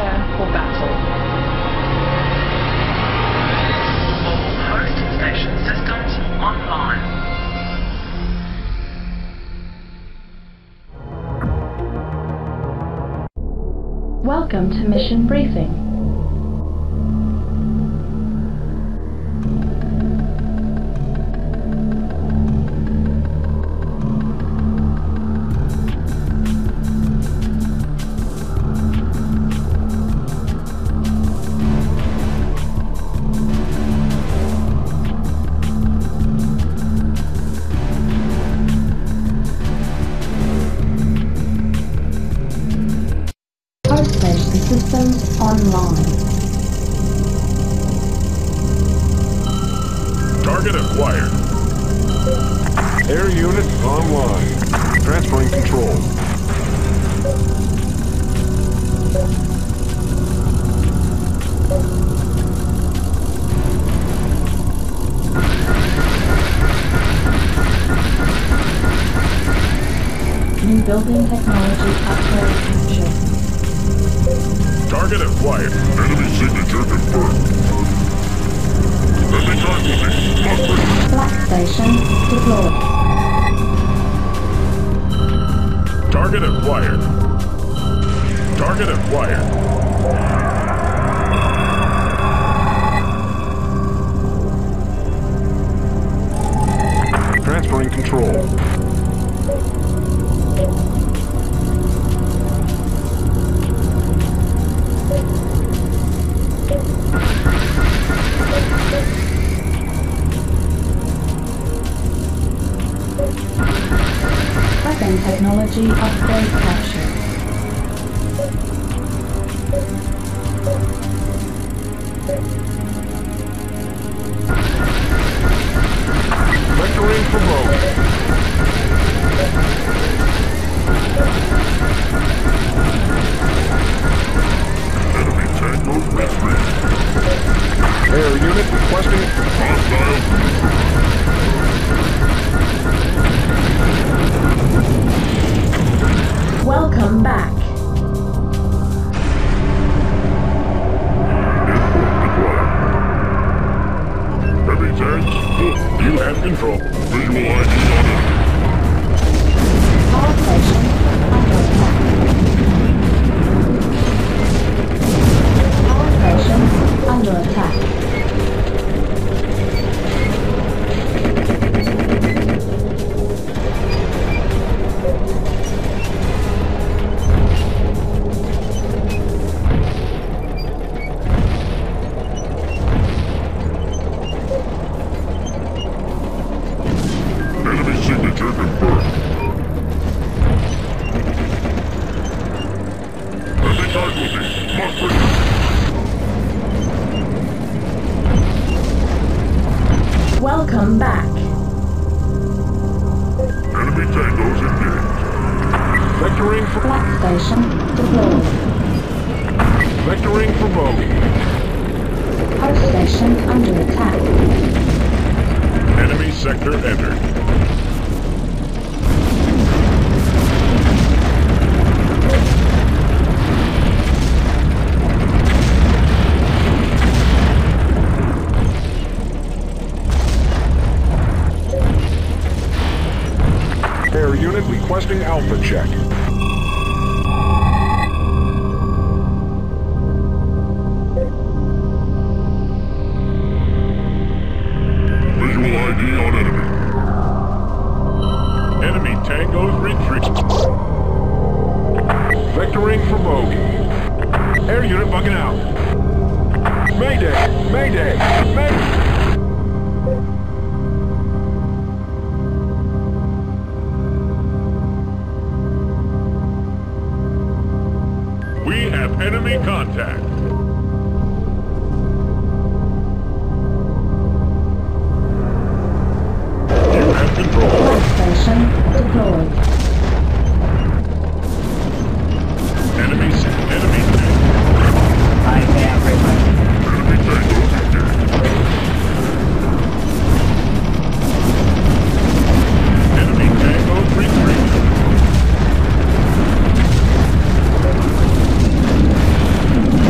prepare for battle. All host station systems online. Welcome to Mission Briefing. Systems online. Target acquired. Air unit online. Transferring control. New building technology upgrade captured. Target acquired. Enemy signature confirmed. Enemy target. Flak station deployed. Target acquired. Target acquired. Transferring control. Weapon technology upgrade captured. Vectoring promote. Enemy tango retreat. Air unit requesting hostile. Welcome back. Heavy tanks, you have control. Visual ID on it. Power station under attack. Power station under attack. Welcome back. Enemy tangos engaged. Vectoring for Flak station deployed. Vectoring for bogey. Post station under attack. Enemy sector entered. Air unit requesting alpha check. Visual ID on enemy. Enemy tangos retreat. Vectoring for bogey. Air unit bugging out. Mayday! Mayday! Mayday! We have enemy contact. You have control. Flak station deployed. Enemy tank. I am ready. Enemy tangos engaged. Enemy tangos retreat.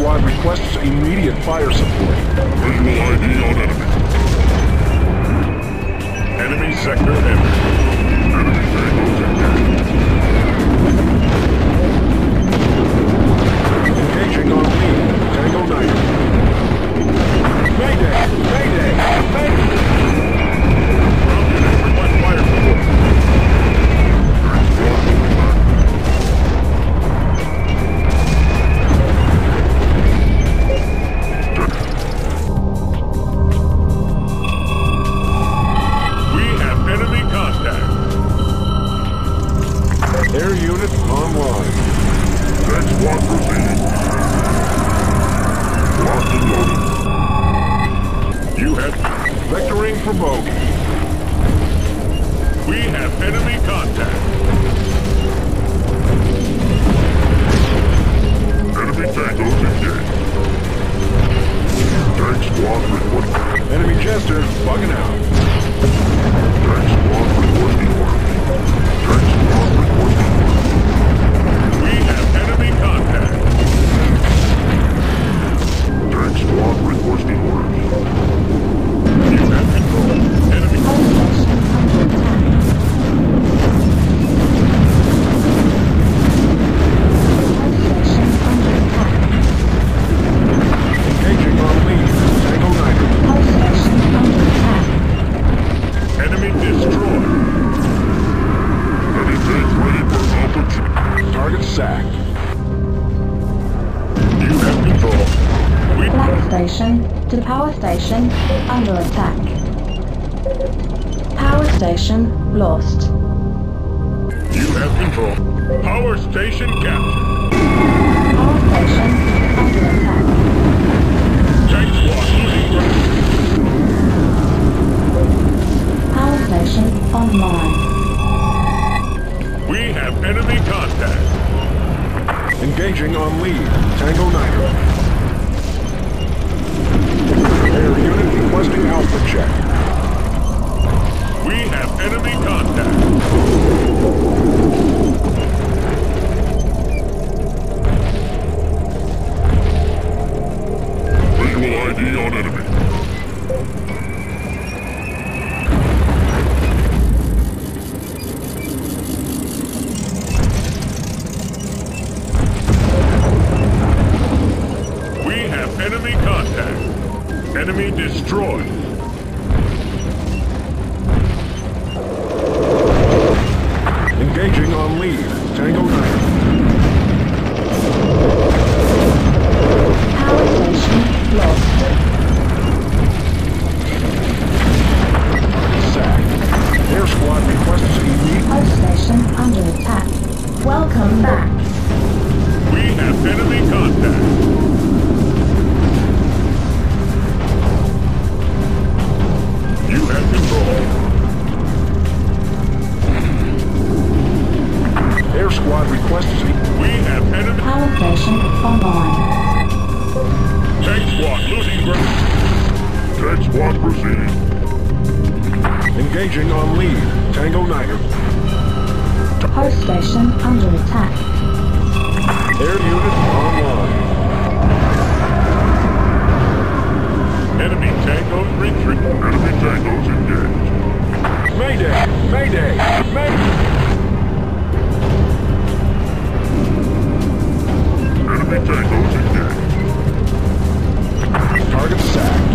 squad requests immediate fire support. Visual ID on enemy. Enemy sector entered. Enemy vehicles engaged. Engaging on lead. Tango 9. Mayday! Mayday! Mayday! Ground units request fire support. Tank squad moving back. Enemy contact. Air unit online. Tank squad proceeding. Locked and loaded. You have vectoring for bogey. We have enemy contact. Enemy tangos engaged. Tank squad request. Enemy Chester bugging out. Tank squad requesting orders. Tank squad requesting orders. We have enemy contact. Tank squad requesting orders. You have control. Enemy. Engaging on lead. Tango 9. Enemy destroyed. Enemy tank ready for alpha check. Target sacked. You have control. We Flak station to power station under attack. Power station lost. You have control. Power station captured. Power station under attack. Tank squad losing ground. Power station online. We have enemy contact. Engaging on lead. Tango 9. Air unit requesting alpha check. We have enemy contact. Visual ID on enemy. We have enemy contact. Enemy destroyed. Engaging on lead. Tango 9. Power station lost. Sack. Air squad requests immediate. Power station under attack. Welcome back. We have enemy contact. You have control. Air squad requests. We have enemy. Power station online. Tank squad losing ground. Tank squad proceeding. Engaging on lead. Tango 9. Power station under attack. Air unit online. Enemy tangos retreat. Enemy tangos engaged. Mayday! Mayday! Mayday! Enemy tangos engaged. Target sacked.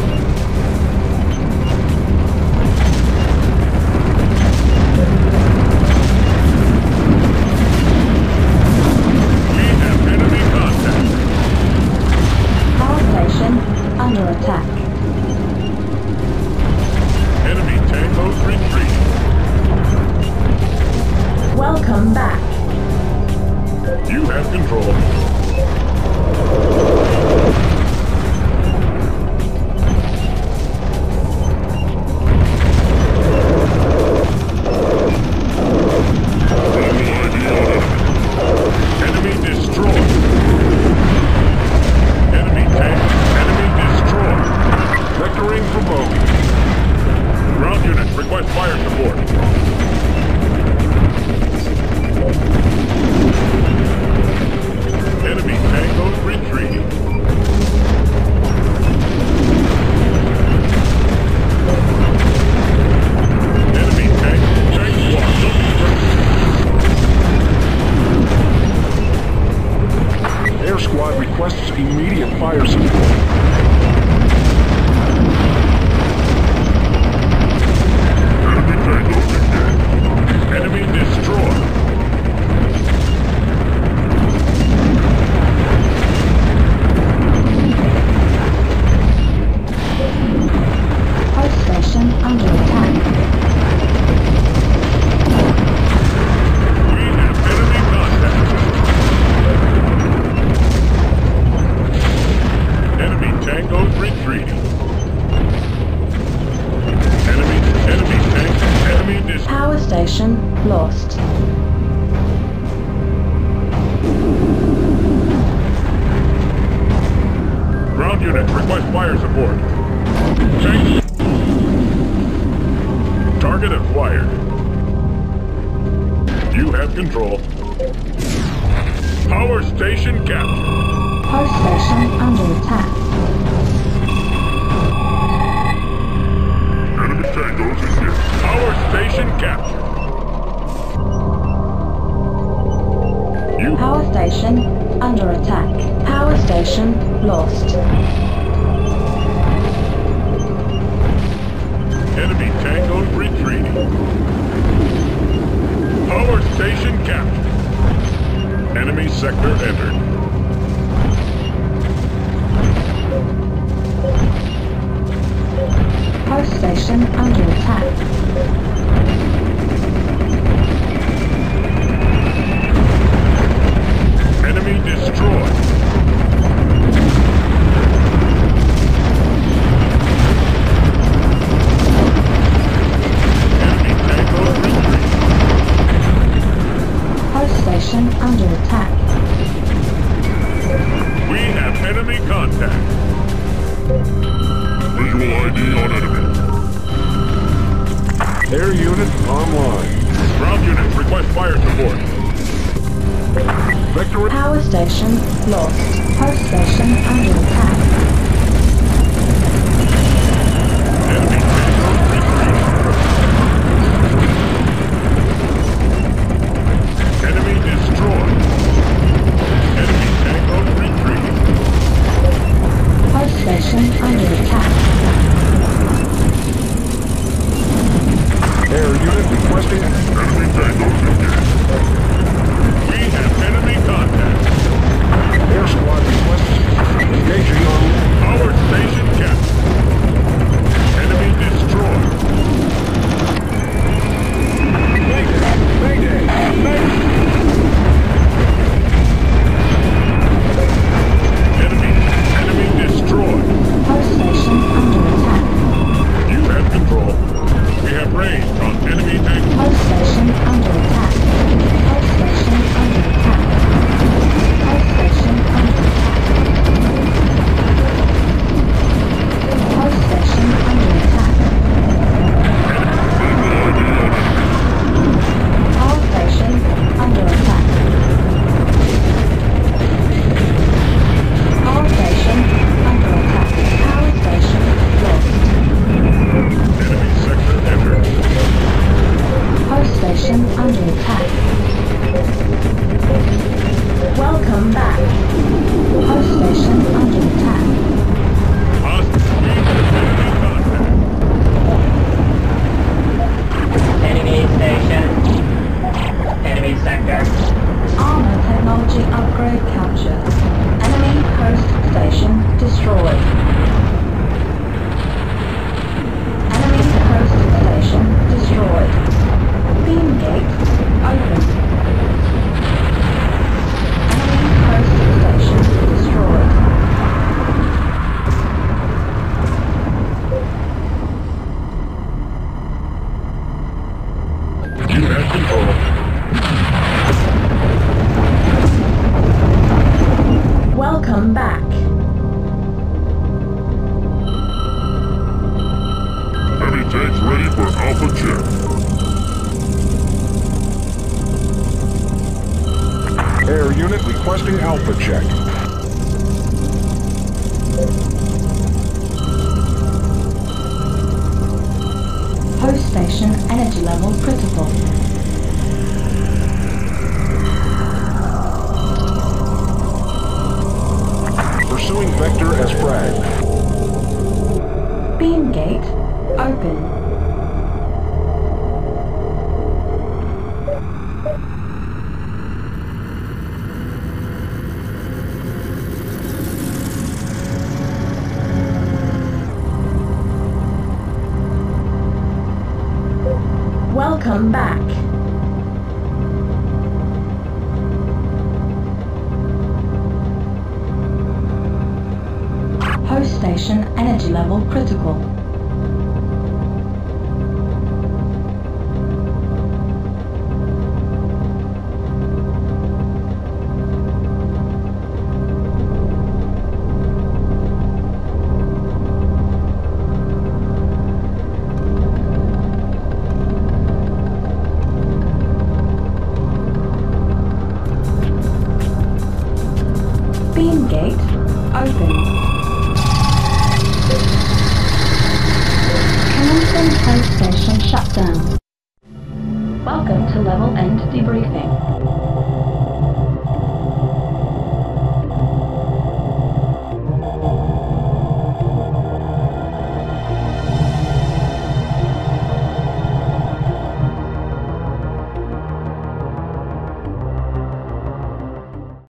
We have enemy contact. Power station under attack. Enemy tangos retreat. Welcome back. You have control. Enemy destroyed. Enemy tank. Enemy destroyed. Vectoring for bogey. Ground units request fire support. Enemy requests immediate fire support. Enemy tangos engaged. Enemy destroyed. Post station under attack. We have enemy contact. Enemy tangos retreating. Enemy destroyed. Power station lost. Ground units request fire support. Tank. Target acquired. You have control. Power station captured. Post station under attack. Enemy tangos engaged. Power station captured. You Power station under attack. Power station lost. enemy tangos retreating. Power station captured. Enemy sector entered. Post station under attack. Enemy destroyed. Enemy tangos retreating. Post station under attack. We have enemy contact. Visual ID on enemy. Air unit online. Ground units request fire support. Vector. Power station lost. Post station under attack. Enemy tangos retreating. Enemy destroyed. Enemy tangos retreating. Post station under attack. Air unit requesting. Enemy tangos engaged. We have enemy contact. Air squad requests. Engaging on. Power station captured. Enemy destroyed. Mayday! Mayday! Mayday! Enemy destroyed. Post station under attack. You have control. We have range on enemy tank. Post station under attack. Post station under attack. Post station under attack. Post station under attack. Power station under attack. Power station under attack. Power station lost. Enemy sector entered. Post station under attack. Welcome back. Post station under attack. Hostile. We have enemy contact. Enemy station. Enemy sector. Armor technology upgrade captured. Enemy post station destroyed. Enemy post station destroyed. Beam gate open. Enemy post station destroyed. You have control. Welcome back. Enemy tanks ready for alpha check. Air unit requesting alpha check. Post station energy level critical. Welcome back. Host station energy level critical. Beam gate open. Commencing host station shutdown. Welcome to level end debriefing.